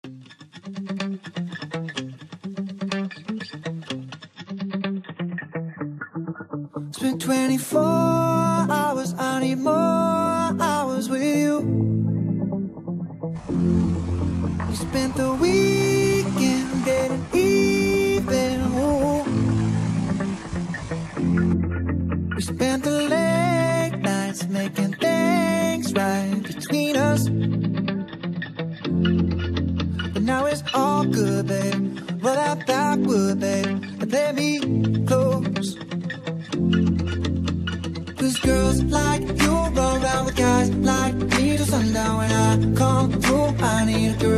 It's been 24 hours, I need more hours with you. We spent the weekend getting even. Ooh. We spent the late nights making things right between us. But now it's all good, babe. Roll that backward, babe, and play me close. Cause girls like you roll around with guys like me till sundown. When I come through, I need a girl